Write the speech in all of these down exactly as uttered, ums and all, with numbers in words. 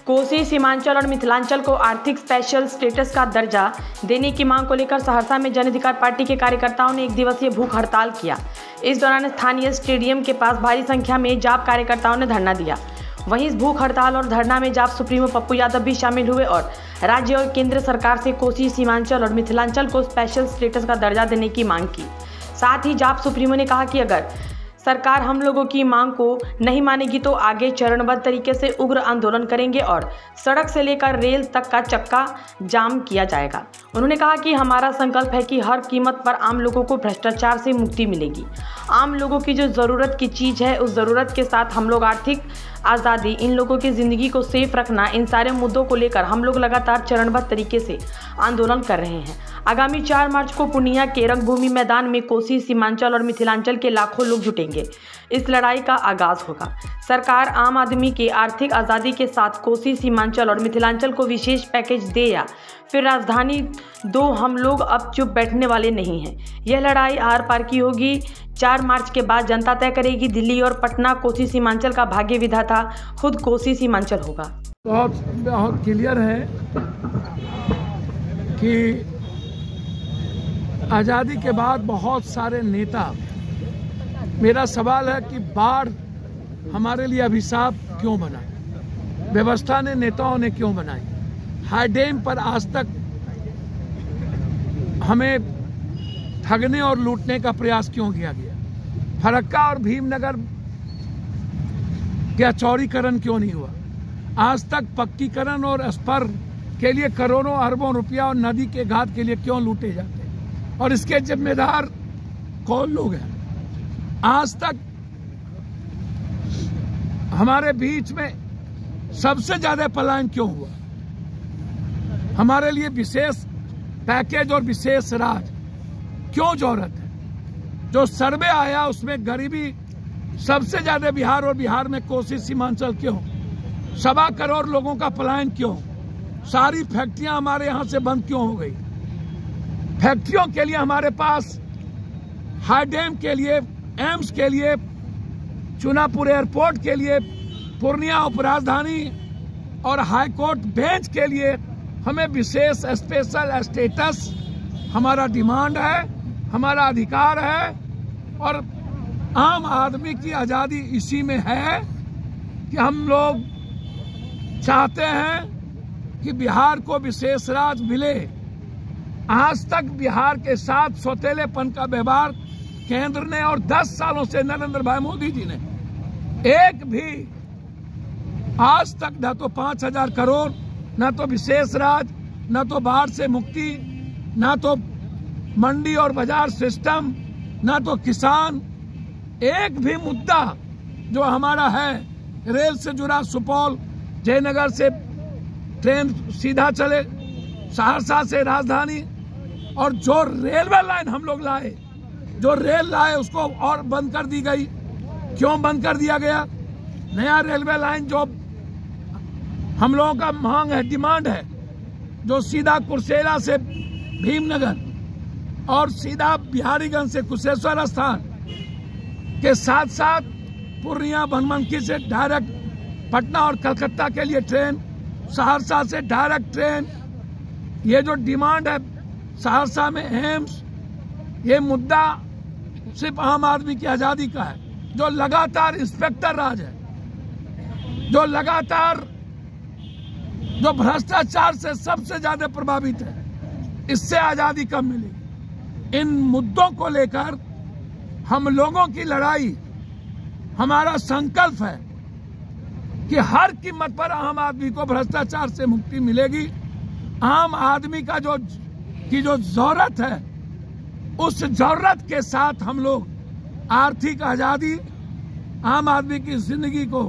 कोसी, सीमांचल और मिथिलांचल को आर्थिक स्पेशल स्टेटस का दर्जा देने की मांग को लेकर सहरसा में जन अधिकार पार्टी के कार्यकर्ताओं ने एक दिवसीय भूख हड़ताल किया। इस दौरान स्थानीय स्टेडियम के पास भारी संख्या में जाप कार्यकर्ताओं ने धरना दिया। वहीं इस भूख हड़ताल और धरना में जाप सुप्रीमो पप्पू यादव भी शामिल हुए और राज्य और केंद्र सरकार से कोसी, सीमांचल और मिथिलांचल को स्पेशल स्टेटस का दर्जा देने की मांग की। साथ ही जाप सुप्रीमो ने कहा कि अगर सरकार हम लोगों की मांग को नहीं मानेगी तो आगे चरणबद्ध तरीके से उग्र आंदोलन करेंगे और सड़क से लेकर रेल तक का चक्का जाम किया जाएगा। उन्होंने कहा कि हमारा संकल्प है कि हर कीमत पर आम लोगों को भ्रष्टाचार से मुक्ति मिलेगी। आम लोगों की जो ज़रूरत की चीज़ है उस ज़रूरत के साथ हम लोग आर्थिक आज़ादी, इन लोगों की ज़िंदगी को सेफ रखना, इन सारे मुद्दों को लेकर हम लोग लगातार चरणबद्ध तरीके से आंदोलन कर रहे हैं। आगामी चार मार्च को पूर्णिया के रंगभूमि मैदान में कोसी, सीमांचल और मिथिलांचल के लाखों लोग जुटेंगे। इस लड़ाई का आगाज होगा। सरकार आम आदमी के आर्थिक आज़ादी के साथ कोसी, सीमांचल और मिथिलांचल को विशेष पैकेज दे या फिर राजधानी दो, हम लोग अब चुप बैठने वाले नहीं हैं। यह लड़ाई आर पार की होगी। चार मार्च के बाद जनता तय करेगी। दिल्ली और पटना कोसी सीमांचल का भाग्य विधाता खुद कोसी सीमांचल होगा। बहुत बहुत क्लियर है कि आज़ादी के बाद बहुत सारे नेता, मेरा सवाल है कि बाढ़ हमारे लिए अभिशाप क्यों बना? व्यवस्था ने, नेताओं ने क्यों बनाई? हाई डैम पर आज तक हमें ठगने और लूटने का प्रयास क्यों किया गया? फरक्का और भीमनगर का चौड़ीकरण क्यों नहीं हुआ? आज तक पक्कीकरण और स्पर के लिए करोड़ों अरबों रुपया और नदी के घाट के लिए क्यों लूटे जाते हैं? और इसके जिम्मेदार कौन लोग हैं? आज तक हमारे बीच में सबसे ज्यादा पलायन क्यों हुआ? हमारे लिए विशेष पैकेज और विशेष राज क्यों जरूरत है? जो सर्वे आया उसमें गरीबी सबसे ज्यादा बिहार और बिहार में कोसी, सीमांचल क्यों? सवा करोड़ लोगों का पलायन क्यों? सारी फैक्ट्रियां हमारे यहां से बंद क्यों हो गई? फैक्ट्रियों के लिए हमारे पास हाई डैम के लिए, एम्स के लिए, चुनापुर एयरपोर्ट के लिए, पूर्णिया उपराजधानी और हाई कोर्ट बेंच के लिए हमें विशेष स्पेशल स्टेटस हमारा डिमांड है, हमारा अधिकार है। और आम आदमी की आज़ादी इसी में है कि हम लोग चाहते हैं कि बिहार को विशेष राज मिले। आज तक बिहार के साथ सौतेलेपन का व्यवहार केंद्र ने और दस सालों से नरेंद्र भाई मोदी जी ने एक भी आज तक न तो पांच हजार करोड़, न तो विशेष राज, न तो बाढ़ से मुक्ति, न तो मंडी और बाजार सिस्टम, न तो किसान, एक भी मुद्दा जो हमारा है रेल से जुड़ा, सुपौल जयनगर से ट्रेन सीधा चले, सहरसा से राजधानी, और जो रेलवे लाइन हम लोग लाए, जो रेल लाए उसको और बंद कर दी गई। क्यों बंद कर दिया गया? नया रेलवे लाइन जो हम लोगों का मांग है, डिमांड है, जो सीधा कुर्सेला से भीमनगर और सीधा बिहारीगंज से कुशेश्वर स्थान के साथ साथ पूर्णिया बनमनखी से डायरेक्ट पटना और कलकत्ता के लिए ट्रेन, सहरसा से डायरेक्ट ट्रेन, ये जो डिमांड है सहरसा में एम्स, ये मुद्दा सिर्फ आम आदमी की आजादी का है, जो लगातार इंस्पेक्टर राज है, जो लगातार जो भ्रष्टाचार से सबसे ज्यादा प्रभावित है, इससे आजादी कब मिलेगी? इन मुद्दों को लेकर हम लोगों की लड़ाई, हमारा संकल्प है कि हर कीमत पर आम आदमी को भ्रष्टाचार से मुक्ति मिलेगी। आम आदमी का जो की जो जरूरत है, उस जरूरत के साथ हम लोग आर्थिक आजादी, आम आदमी की जिंदगी को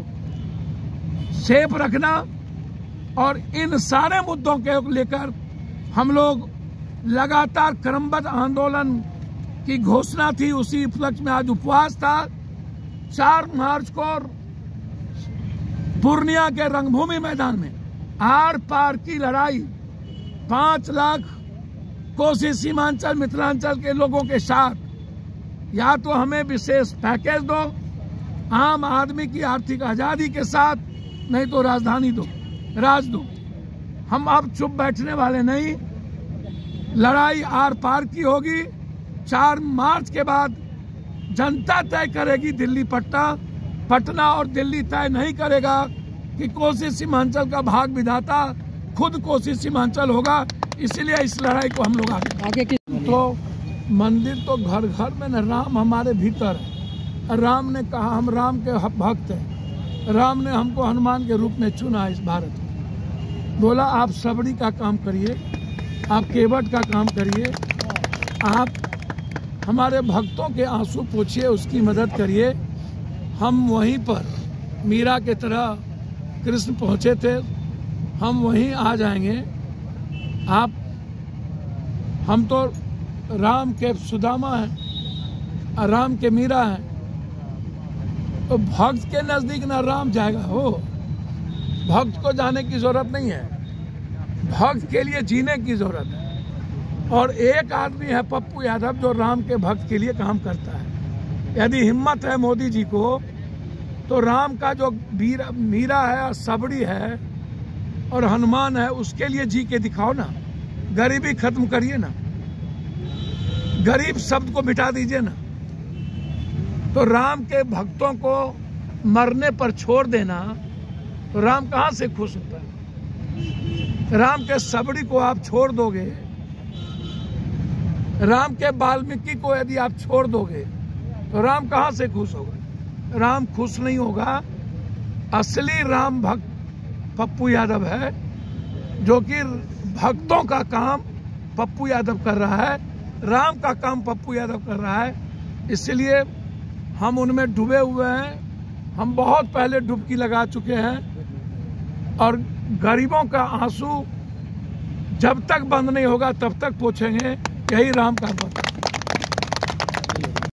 सेफ रखना और इन सारे मुद्दों के लेकर हम लोग लगातार क्रमबद्ध आंदोलन की घोषणा थी। उसी उपलक्ष्य में आज उपवास था। चार मार्च को पूर्णिया के रंगभूमि मैदान में आर पार की लड़ाई, पांच लाख कोसी, सीमांचल, मिथिलांचल के लोगों के साथ, या तो हमें विशेष पैकेज दो आम आदमी की आर्थिक आजादी के साथ, नहीं तो राजधानी दो। राज दो। हम अब चुप बैठने वाले नहीं, लड़ाई आर पार की होगी। चार मार्च के बाद जनता तय करेगी दिल्ली पटना, पटना और दिल्ली तय नहीं करेगा कि कोसी सीमांचल का भाग विधाता खुद कोसी सीमांचल होगा। इसीलिए इस लड़ाई को हम लोग आगे आगे की तो मंदिर तो घर घर में न, राम हमारे भीतर है। राम ने कहा हम राम के भक्त हैं। राम ने हमको हनुमान के रूप में चुना इस भारत में। बोला आप सबड़ी का काम करिए, आप केवट का काम करिए, आप हमारे भक्तों के आंसू पोंछिए, उसकी मदद करिए। हम वहीं पर मीरा के तरह कृष्ण पहुँचे थे, हम वहीं आ जाएंगे। आप हम तो राम के सुदामा हैं, राम के मीरा हैं, तो भक्त के नजदीक ना राम जाएगा हो। भक्त को जाने की जरूरत नहीं है, भक्त के लिए जीने की जरूरत है। और एक आदमी है पप्पू यादव जो राम के भक्त के लिए काम करता है। यदि हिम्मत है मोदी जी को तो राम का जो मीरा मीरा है, सबड़ी है और हनुमान है, उसके लिए जी के दिखाओ ना। गरीबी खत्म करिए ना, गरीब शब्द को मिटा दीजिए ना। तो राम के भक्तों को मरने पर छोड़ देना, तो राम कहाँ से खुश होता है? राम के सबड़ी को आप छोड़ दोगे, राम के वाल्मीकि को यदि आप छोड़ दोगे तो राम कहाँ से खुश होगा? राम खुश नहीं होगा। असली राम भक्त पप्पू यादव है, जो कि भक्तों का काम पप्पू यादव कर रहा है, राम का काम पप्पू यादव कर रहा है। इसलिए हम उनमें डूबे हुए हैं। हम बहुत पहले डुबकी लगा चुके हैं और गरीबों का आंसू जब तक बंद नहीं होगा तब तक पोंछेंगे। यही राम का भक्त।